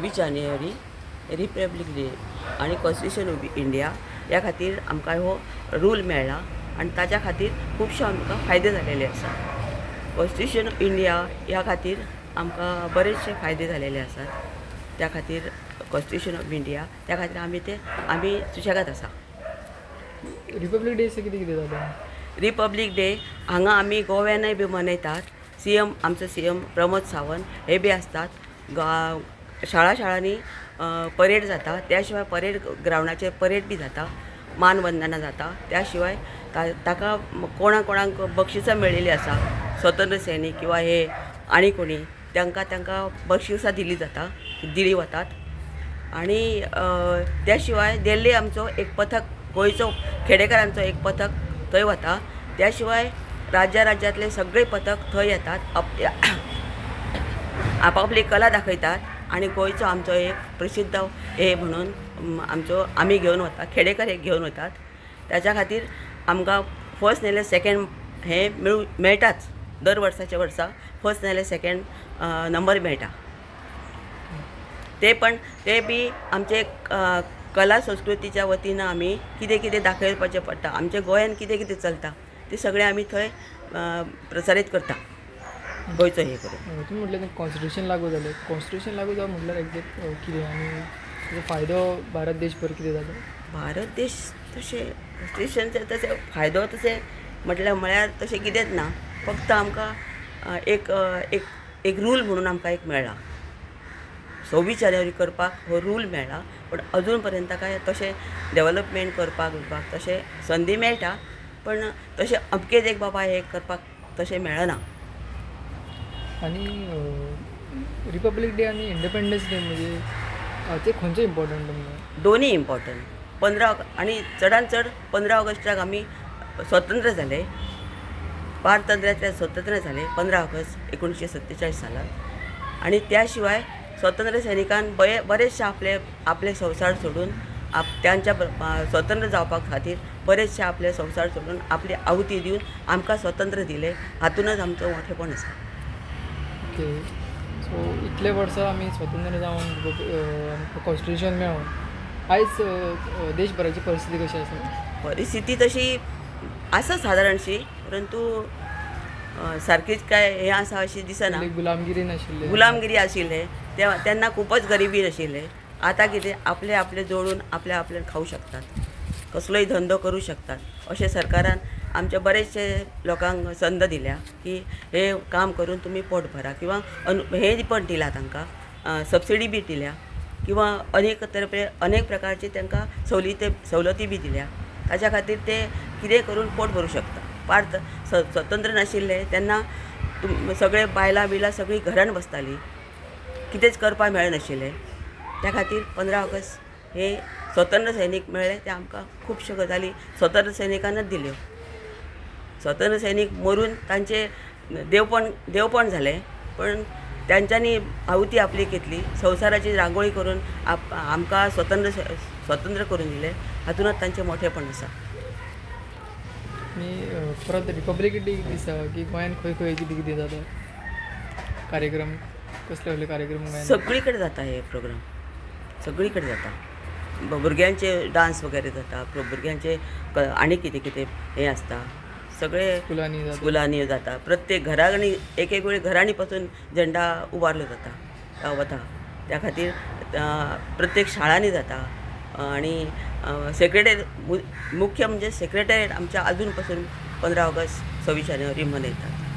26 जानेवारी republic day आणि constitution of India या खातीर आमकां हो रूल मेळ्ळा आणि ताच्या खातीर खुबशे आमकां फायदे जालेले आसात। कॉन्स्टिट्यूशन ऑफ इंडिया ह्या खातीर आमकां बरेचशे फायदे जालेले आसात। त्या खातीर कॉन्स्टिट्यूशन ऑफ इंडिया त्या खातीर आमी सुशेगाद आसा। रिपब्लीक डे कितें कितें जाता? रिपब्लीक डे हांगा आमी गोव्यानय बी मनयतात। आमचो सीएम प्रमोद सावंत हे बी असतात। शाळांनी परेड जाता, त्या शिवाय परेड ग्राउंडाचेर परेड बी जाता, मानवंदना जाता। त्या शिवाय ताका कोणाक बक्षिसां मेळिल्लीं आसा, स्वतंत्र सैनीक किंवा हे आनी कोणी तांकां बक्षिसां दिली वतात। आणि त्या शिवाय दिल्ली आमचो एक पथक, गोंयचो खेडेकारांचो एक पथक थंय वता। त्या शिवाय राज्यांतले सगळे पथक थंय येतात, आपापली कला दाखयतात आणि गोंयचो आमचो एक प्रसिद्ध हे म्हणून आमी घेवन वता, खेडेकार हे घेवन वतात। त्याच्या खातीर आमकां फर्स्ट नाल्यार सेकंड हे मेळटाच। दर वर्सा फर्स्ट नाल्यार सेकंड नंबर मेळटा। ते बी आमचे कला संस्कृतीच्या वतीन आमी कितें दाखयपाचें पडटा, आमच्या गोंयान कितें चलता ते सगळें आमी थंय प्रसारीत करता गोंयचो हे करून। तुमी म्हटलें कॉन्स्टिट्यूशन लागू जालें, कॉन्स्टिट्यूशन लागू जावप म्हटल्यार एक्झॅक्ट कितें आनी ताचो फायदो भारत देशभर कितें जाता? भारत देश तशें कॉन्स्टिट्यूशनचे तशें फायदो तशें म्हळ्यार तशें कितेंच ना। फक्त आमकां एक रूल म्हणून आमकां एक मेळ्ळा, 26 जानेवारी करपाक हो रूल मेळ्ळा। पण अजून पर्यंत काय तशें डेव्हलपमेंट करपाक तशें संदी मेळटा, पण तशें अमकेच एक बाबा हे करपाक तशें मेळना। आनी रिपब्लीक डे आनी इंडिपेंडन्स डे म्हणजे ते खंयचे इम्पॉर्टंट तुमकां? दोन्ही इम्पॉर्टंट। 15 आनी चडांत चड 15 ऑगस्टाक आमी स्वतंत्र जाले, पारतंत्र्यातल्यान स्वतंत्र जाले 15 ऑगस्ट 1947 सालांत। आणि त्या शिवाय स्वतंत्र सैनिकान बरेचशे आपले संवसार सोडून त्यांच्या स्वतंत्र जावपा खातीर बरेचशे आपले संवसार सोडून आपली आहुती दिवन आमकां स्वतंत्र दिले। हातूनच आमचो मोठेपण आसा। ओके, सो इतले वर्सां आमी स्वतंत्र जावन कॉन्स्टिट्यूशन मेळोन आयज देशभराची परिस्थिती कशी आसा? परिस्थिती तशी आसा सादारणशी, परंतु सारकीच काय हे आसा अशी दिसना। गुलामगिरी आशिल्ले तेन्ना खूपच गरिबी आशिल्ले। आता कितें आपले जोडून आपले खाऊ शकतात, कसलोय धंदो करू शकतात, अशें सरकारान आमच्या बरेचशे लोकांक संद दिल्या की हे काम करून तुम्ही पोट भरा, किंवा हे पण दिला तांकां सबसिडी बी दिल्या, किंवा अनेक प्रकारचे तांकां सवलती बी दिल्या। ताच्या खातीर ते कितें करून पोट भरूं शकता। स्वतंत्र नाशिल्ले तेन्ना सगळे बायलां सगळीं घरान बसतालीं, कितेंच करपाक मेळनाशिल्लें। त्या खातीर 15 ऑगस्ट हे स्वतंत्र सैनीक मेळ्ळे, ते आमकां खुबश्यो गजाली स्वतंत्र सैनिकानच दिल्यो। स्वतंत्र सैनीक मरून तांचे देवपण झाले, पण त्यांच्यांनी आहुती आपली घेतली, संवसाराची रांगोळी करून आमकां स्वतंत्र करून दिले। हातूनच तांचें मोठेपण आसा। आनी परत रिपब्लीक डे दिसा की गोंयान खंय कितें जाता कार्यक्रम, कसले कार्यक्रम? सगळी कडेन जाता हे प्रोग्राम, सगळी कडेन जाता। भुरग्यांचे डान्स वगैरे जाता, भुरग्यांचे आनी कितें हे आसता, सगळे स्कुलांनी जाता। प्रत्येक घरांनी एक वेळ घरांनी पासून झेंडा उबारलो वता। त्या खातीर प्रत्येक शाळांनी जाता। आणि मुख्य म्हणजे सेक्रेटरीएट आमच्या अजून पासून 15 ऑगस्ट 26 जानेवारी मनयतात।